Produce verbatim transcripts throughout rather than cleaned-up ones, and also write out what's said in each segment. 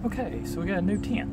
Okay, so we got a new tent.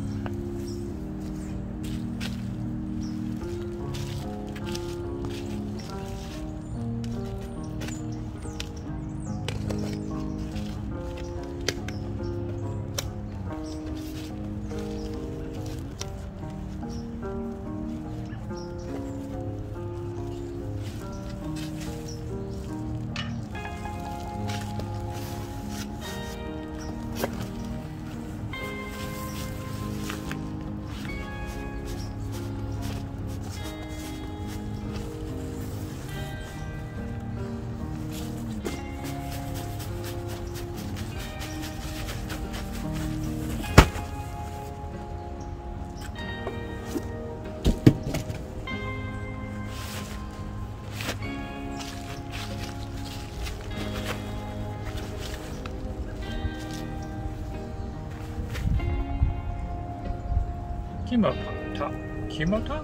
QUOMOTOP. QUOMOTOP?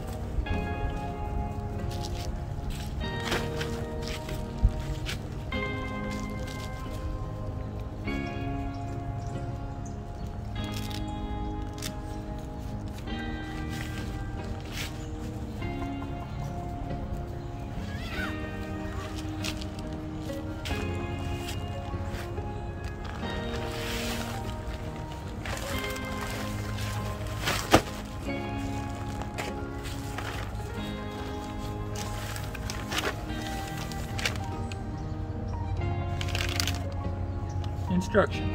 Instructions.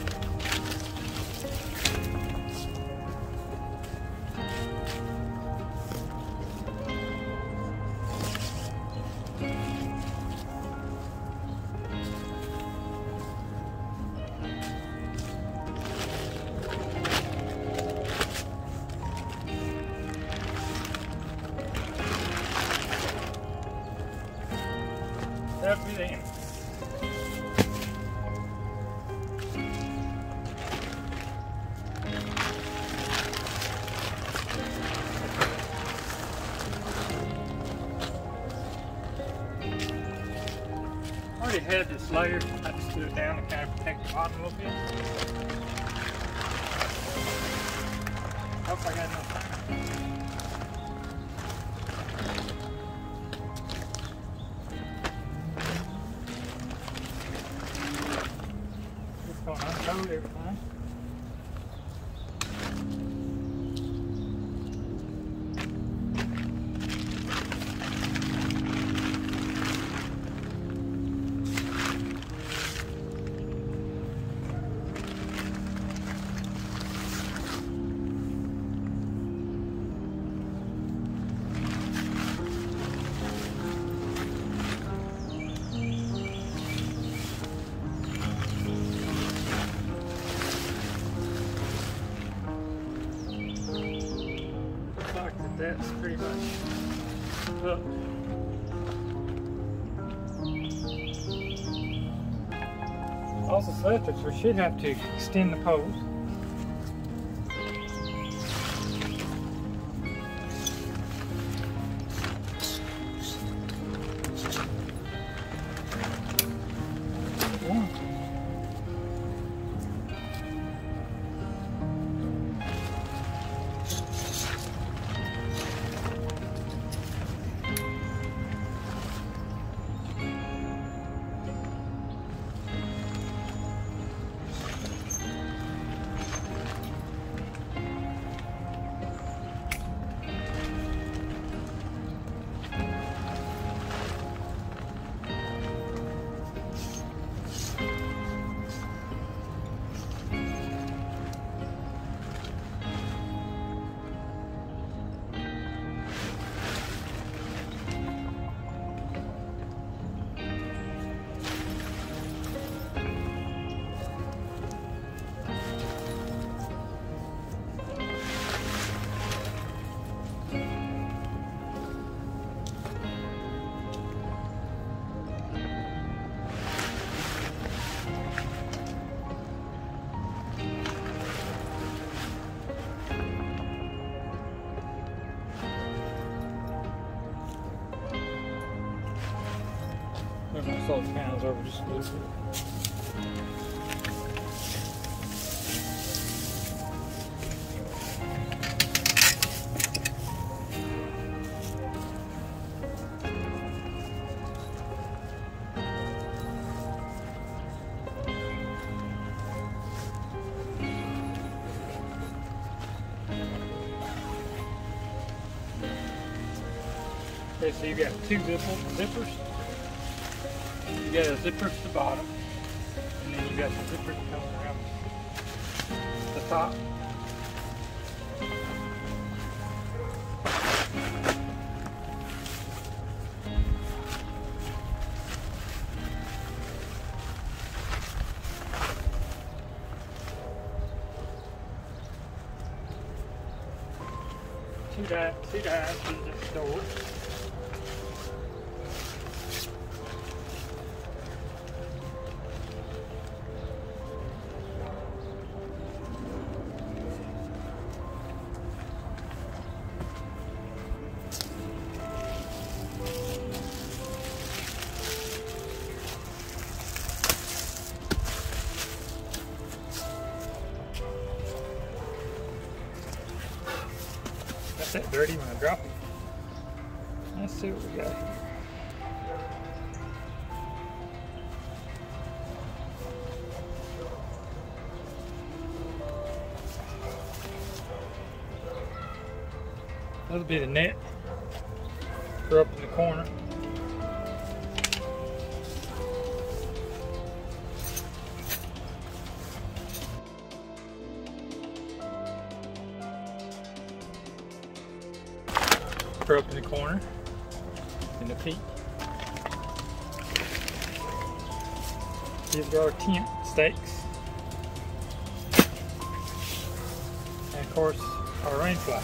Everything. I already had this layer. I just threw it down to kind of protect the bottom a little bit. Hope I got enough time. Just gonna uncoat everything. That's pretty much up. Also such that we should have to extend the poles. One. I'm going to slow the fans over just a little bit. Okay, so you got two zipper, zippers. You got a zipper at the bottom, and then you got the zipper that comes around the top. See that? See that? See the door. That's that dirty when I drop it. Let's see what we got here. A little bit of net for up in the corner. For up in the corner in the peak. These are our tent stakes. And of course our Rainfly.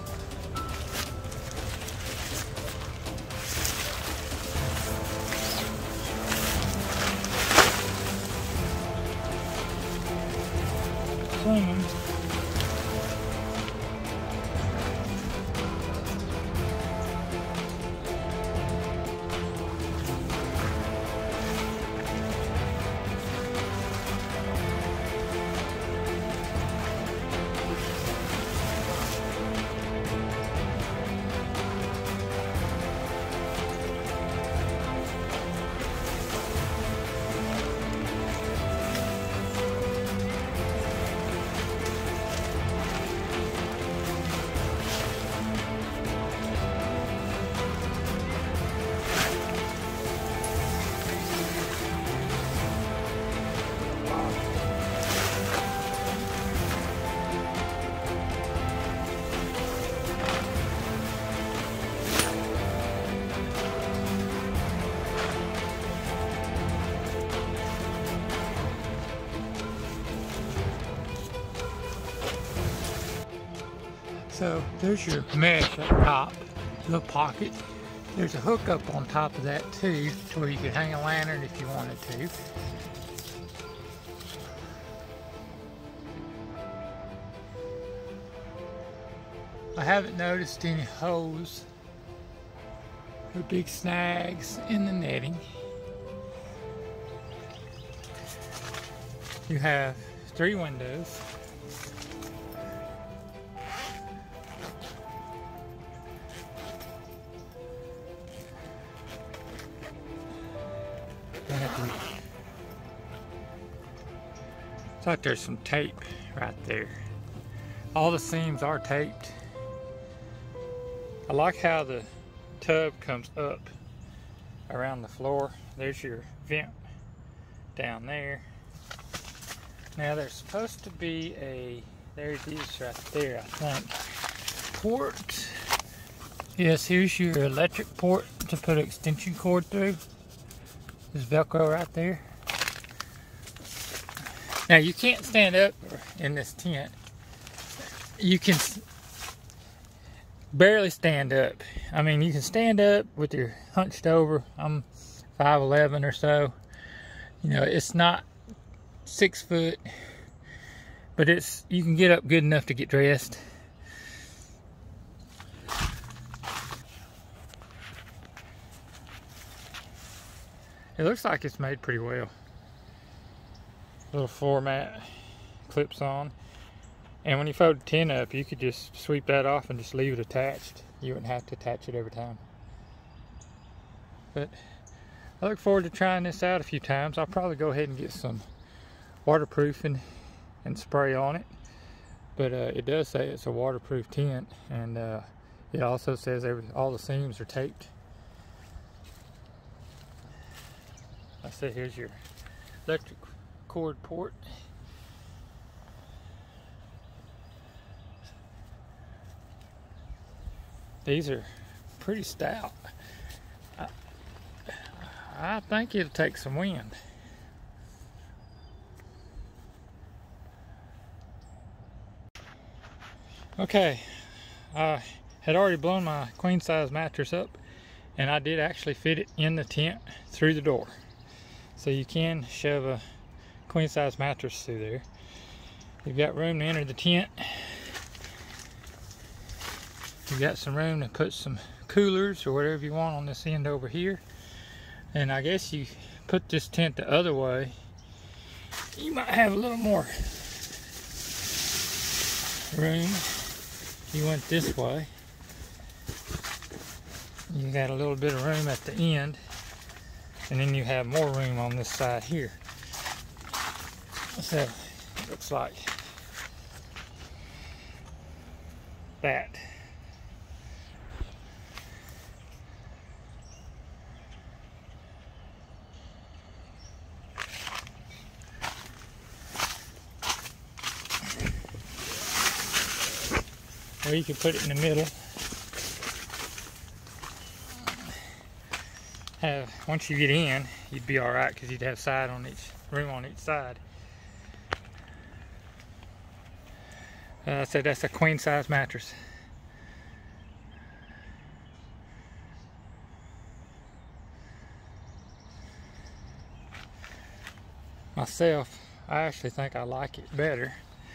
Swinging. So there's your mesh up top, little pocket. There's a hook up on top of that too, to where you could hang a lantern if you wanted to. I haven't noticed any holes or big snags in the netting. You have three windows. It's like there's some tape right there. All the seams are taped. I like how the tub comes up around the floor. There's your vent down there. Now there's supposed to be a, there it is right there, I think, port. Yes, here's your electric port to put an extension cord through. There's Velcro right there. Now you can't stand up in this tent. You can barely stand up. I mean, you can stand up with your hunched over. I'm five eleven or so. You know, it's not six foot, but it's, you can get up good enough to get dressed. It looks like it's made pretty well. Little floor mat clips on. And when you fold the tent up, you could just sweep that off and just leave it attached. You wouldn't have to attach it every time. But I look forward to trying this out a few times. I'll probably go ahead and get some waterproofing and spray on it. But uh, it does say it's a waterproof tent, and uh, it also says every, all the seams are taped. So here's your electric cord port. These are pretty stout. I, I think it'll take some wind. Okay, I had already blown my queen size mattress up, and I did actually fit it in the tent through the door. So you can shove a queen size mattress through there. You've got room to enter the tent. You've got some room to put some coolers or whatever you want on this end over here. And I guess you put this tent the other way, you might have a little more room. You went this way, you got a little bit of room at the end, and then you have more room on this side here. So it looks like that. Or you could put it in the middle. Have, once you get in, you'd be all right because you'd have side on each room on each side. Uh, I said that's a queen size mattress. Myself, I actually think I like it better.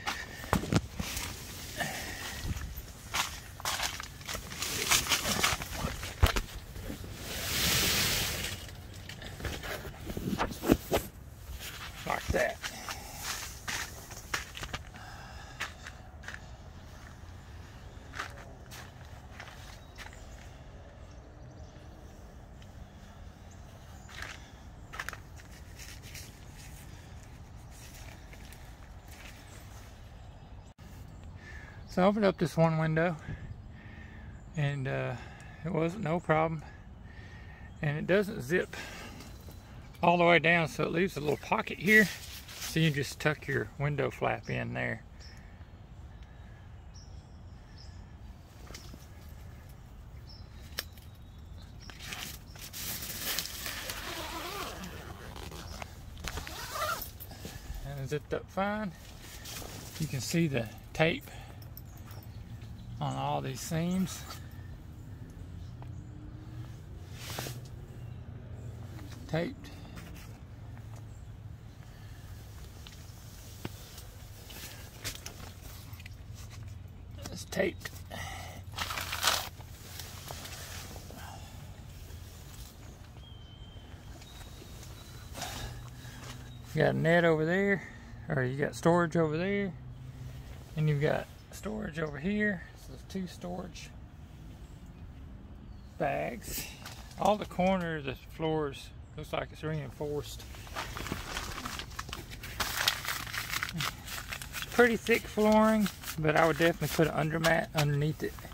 Like that. So I opened up this one window, and uh, it wasn't no problem, and it doesn't zip all the way down, so it leaves a little pocket here, so you just tuck your window flap in there. And it's zipped up fine. You can see the tape on all these seams. Taped. It's taped. You got a net over there, or you got storage over there, and you've got storage over here. So there's two storage bags. All the corners, the floors, looks like it's reinforced. It's pretty thick flooring, but I would definitely put an undermat underneath it.